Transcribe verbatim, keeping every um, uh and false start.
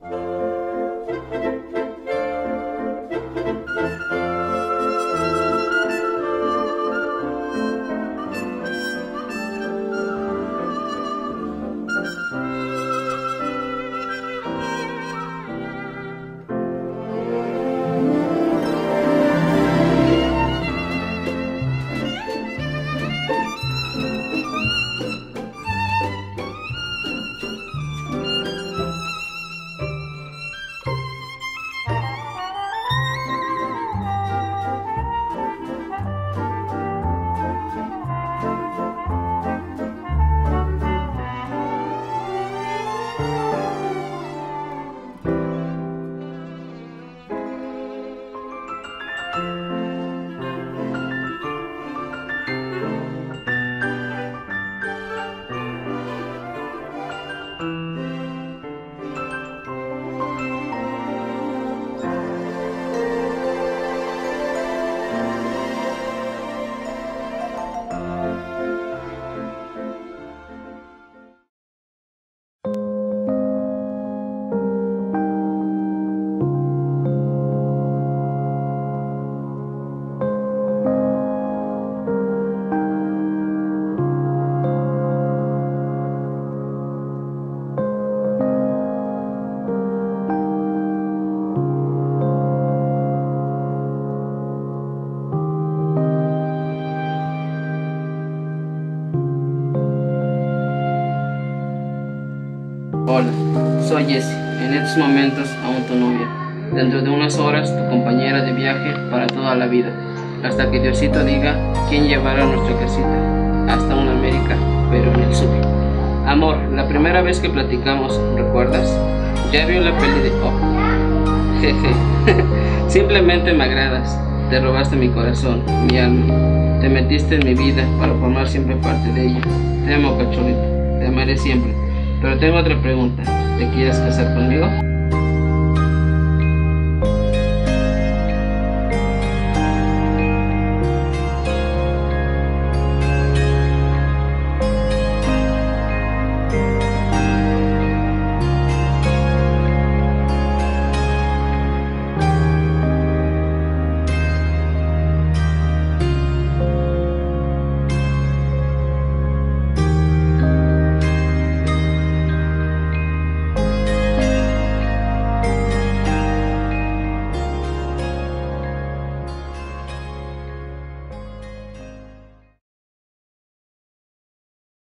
Hola, soy Jessie, en estos momentos aún tu novia. Dentro de unas horas tu compañera de viaje para toda la vida, hasta que Diosito diga quién llevará nuestra casita, hasta una América, pero en el sur. Amor, la primera vez que platicamos, ¿recuerdas? Ya vio la peli de Oh. Jeje, simplemente me agradas, te robaste mi corazón, mi alma, te metiste en mi vida para formar siempre parte de ella. Te amo, cachorrito, te amaré siempre. Pero tengo otra pregunta, ¿te quieres casar conmigo?